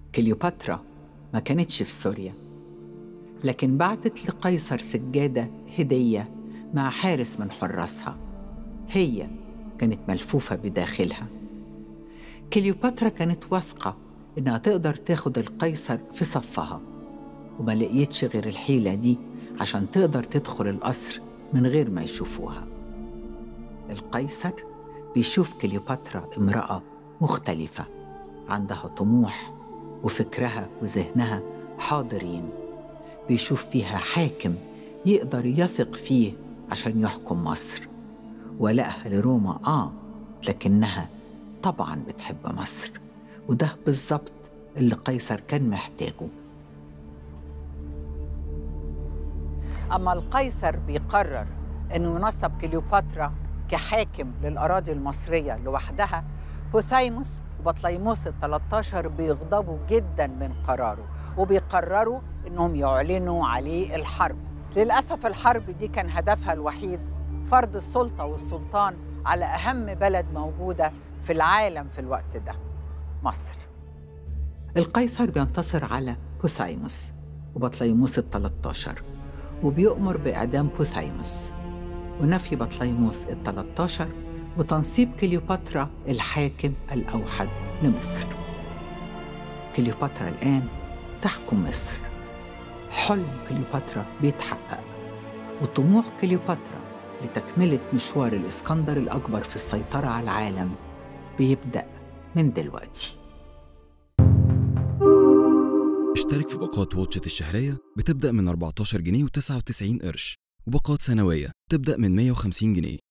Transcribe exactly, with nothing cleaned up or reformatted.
كليوباترا ما كانتش في سوريا، لكن بعتت لقيصر سجادة هدية مع حارس من حراسها، هي كانت ملفوفة بداخلها. كليوباترا كانت واثقة إنها تقدر تاخد القيصر في صفها، وما لقيتش غير الحيلة دي عشان تقدر تدخل القصر من غير ما يشوفوها. القيصر بيشوف كليوباترا امرأة مختلفة، عندها طموح وفكرها وذهنها حاضرين، بيشوف فيها حاكم يقدر يثق فيه عشان يحكم مصر، ولقها لروما آه لكنها طبعاً بتحب مصر، وده بالظبط اللي قيصر كان محتاجه. أما القيصر بيقرر إنه ينصب كليوباترا كحاكم للأراضي المصرية لوحدها، بوثايموس وبطليموس الثلاثة-عشر بيغضبوا جداً من قراره، وبيقرروا إنهم يعلنوا عليه الحرب. للأسف الحرب دي كان هدفها الوحيد فرض السلطة والسلطان على أهم بلد موجودة في العالم في الوقت ده، مصر. القيصر بينتصر على بوثايموس وبطليموس الثلاثة-عشر، وبيؤمر بإعدام بوثايموس ونفي بطليموس الثلاثة-عشر وتنصيب كليوباترا الحاكم الأوحد لمصر. كليوباترا الآن تحكم مصر، حلم كليوباترا بيتحقق، وطموح كليوباترا لتكملة مشوار الإسكندر الأكبر في السيطرة على العالم بيبدأ من دلوقتي. اشترك في باقات واتشت الشهرية بتبدأ من أربعتاشر جنيه وتسعة وتسعين قرش، وباقات سنوية تبدأ من مية وخمسين جنيه.